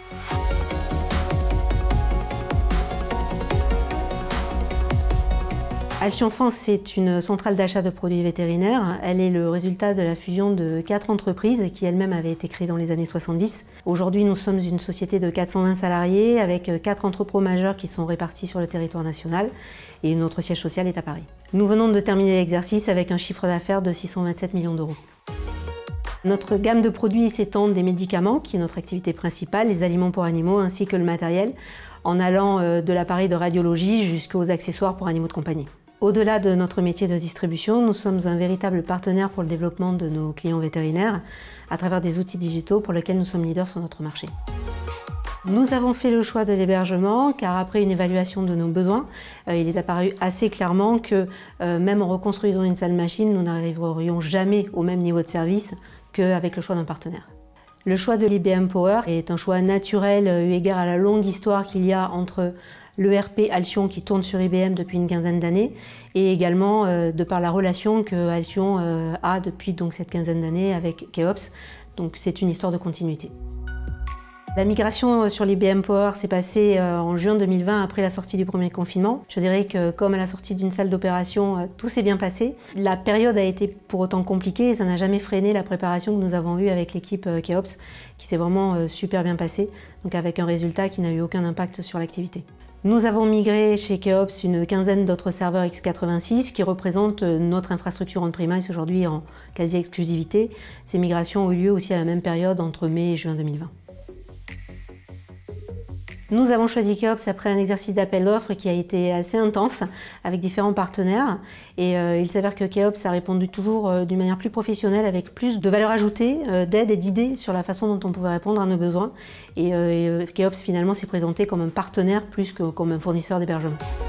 Alcyon France, c'est une centrale d'achat de produits vétérinaires. Elle est le résultat de la fusion de 4 entreprises qui elles-mêmes avaient été créées dans les années 70. Aujourd'hui, nous sommes une société de 420 salariés avec 4 entrepôts majeurs qui sont répartis sur le territoire national et notre siège social est à Paris. Nous venons de terminer l'exercice avec un chiffre d'affaires de 627 millions d'euros. Notre gamme de produits s'étend des médicaments, qui est notre activité principale, les aliments pour animaux ainsi que le matériel, en allant de l'appareil de radiologie jusqu'aux accessoires pour animaux de compagnie. Au-delà de notre métier de distribution, nous sommes un véritable partenaire pour le développement de nos clients vétérinaires à travers des outils digitaux pour lesquels nous sommes leaders sur notre marché. Nous avons fait le choix de l'hébergement car après une évaluation de nos besoins, il est apparu assez clairement que même en reconstruisant une salle machine, nous n'arriverions jamais au même niveau de service qu'avec le choix d'un partenaire. Le choix de l'IBM Power est un choix naturel eu égard à la longue histoire qu'il y a entre l'ERP Alcyon qui tourne sur IBM depuis une quinzaine d'années et également de par la relation que Alcyon a depuis donc, cette quinzaine d'années avec Keops. Donc c'est une histoire de continuité. La migration sur l'IBM Power s'est passée en juin 2020 après la sortie du premier confinement. Je dirais que comme à la sortie d'une salle d'opération, tout s'est bien passé. La période a été pour autant compliquée et ça n'a jamais freiné la préparation que nous avons eue avec l'équipe Keops qui s'est vraiment super bien passée, donc avec un résultat qui n'a eu aucun impact sur l'activité. Nous avons migré chez Keops une quinzaine d'autres serveurs x86 qui représentent notre infrastructure on-premise aujourd'hui en quasi-exclusivité. Ces migrations ont eu lieu aussi à la même période entre mai et juin 2020. Nous avons choisi Keops après un exercice d'appel d'offres qui a été assez intense avec différents partenaires et il s'avère que Keops a répondu toujours d'une manière plus professionnelle avec plus de valeur ajoutée, d'aide et d'idées sur la façon dont on pouvait répondre à nos besoins et Keops finalement s'est présenté comme un partenaire plus que comme un fournisseur d'hébergement.